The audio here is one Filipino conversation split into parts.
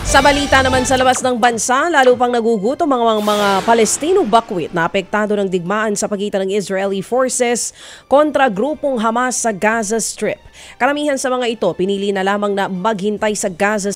Sa balita naman sa labas ng bansa, lalo pang nagugutom ang mga Palestinong bakwit na apektado ng digmaan sa pagitan ng Israeli forces kontra grupong Hamas sa Gaza Strip. Karamihan sa mga ito, pinili na lamang na maghintay sa Gaza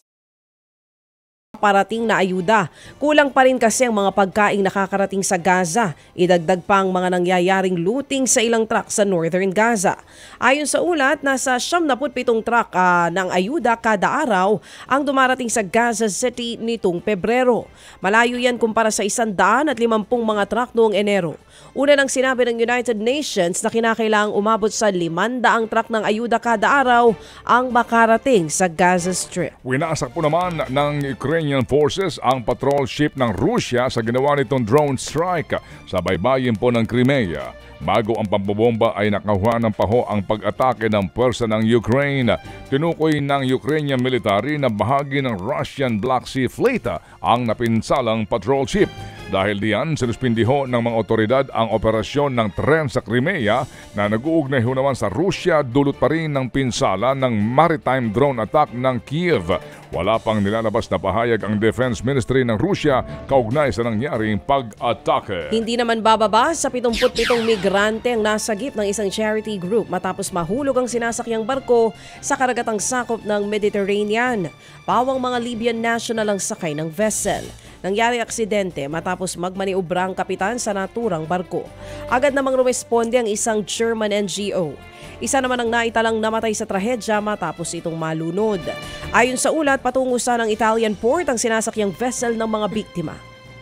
parating na ayuda. Kulang pa rin kasi ang mga pagkaing nakakarating sa Gaza. Idagdag pa ang mga nangyayaring looting sa ilang truck sa northern Gaza. Ayon sa ulat, nasa 77 truck ng ayuda kada araw ang dumarating sa Gaza City nitong Pebrero. Malayo yan kumpara sa 150 mga truck noong Enero. Una nang sinabi ng United Nations na kinakailangang umabot sa 500 truck ng ayuda kada araw ang makarating sa Gaza Strip. Winasak po naman ng Ukrainian forces ang patrol ship ng Russia sa ginawa nitong drone strike sa baybayin po ng Crimea. Bago ang pambobomba ay nakahuha ng paho ang pag-atake ng pwersa ng Ukraine. Tinukoy ng Ukrainian military na bahagi ng Russian Black Sea Fleet ang napinsalang patrol ship. Dahil diyan, sinuspindiho ng mga otoridad ang operasyon ng tren sa Crimea na nag-uugnay ho naman sa Russia, dulot pa rin ng pinsala ng maritime drone attack ng Kiev. Wala pang nilalabas na pahayag ang Defense Ministry ng Russia kaugnay sa nangyaring pag-atake. Hindi naman bababa sa 77 migrante ang nasagip ng isang charity group matapos mahulog ang sinasakyang barko sa karagatang sakop ng Mediterranean. Pawang mga Libyan national ang sakay ng vessel. Nangyari aksidente matapos magmaniobra ang kapitan sa naturang barko. Agad namang rumesponde ang isang German NGO. Isa naman ang naitalang namatay sa trahedya matapos itong malunod. Ayon sa ulat, patungo sa ng Italian port ang sinasakyang vessel ng mga biktima.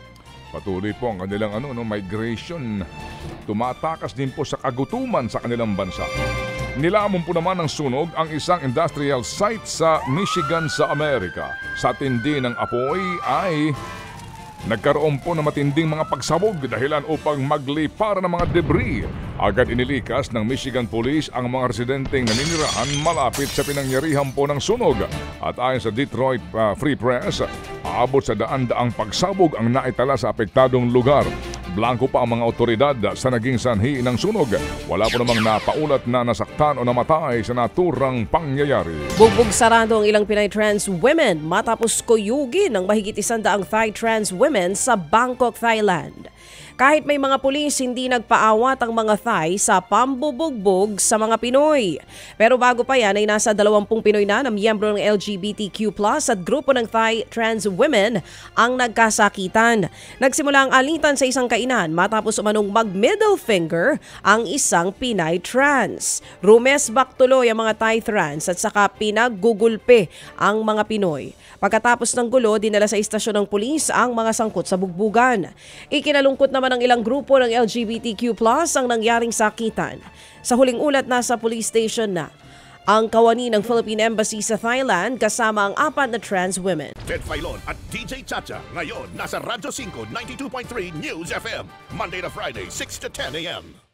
Patuloy po ang kanilang migration. Tumatakas din po sa kagutuman sa kanilang bansa. Nilamon po naman ng sunog ang isang industrial site sa Michigan sa Amerika. Sa tindi ng apoy ay nagkaroon po ng matinding mga pagsabog dahilan upang magliparan ng mga debris. Agad inilikas ng Michigan Police ang mga residenteng naninirahan malapit sa pinangyarihan po ng sunog. At ayon sa Detroit Free Press, aabot sa daan-daang pagsabog ang naitala sa apektadong lugar. Blanco pa ang mga otoridad sa naging sanhi ng sunog. Wala po namang napaulat na nasaktan o namatay sa naturang pangyayari. Bugbog sarado ang ilang Pinay trans women matapos kuyugin ng mahigit 100 Thai trans women sa Bangkok, Thailand. Kahit may mga pulis, hindi nagpaawat ang mga Thai sa pambubugbog sa mga Pinoy. Pero bago pa yan ay nasa 20 Pinoy na miyembro ng LGBTQ+ at grupo ng Thai trans women ang nagkasakitan. Nagsimula ang alitan sa isang kainan matapos umanong mag-middle finger ang isang Pinay trans. Rumesbak tuloy ang mga Thai trans at saka pinaggugulpe ang mga Pinoy. Pagkatapos ng gulo, dinala sa istasyon ng pulis ang mga sangkot sa bugbugan. Ikinalungkot naman ng ilang grupo ng LGBTQ+ ang nangyaring sakitan. Sa huling ulat, nasa police station na ang kawani ng Philippine Embassy sa Thailand kasama ang 4 na trans women. Ted Filon at DJ Chacha ngayon nasa Radyo 5 92.3 News FM Monday to Friday 6 to 10 a.m.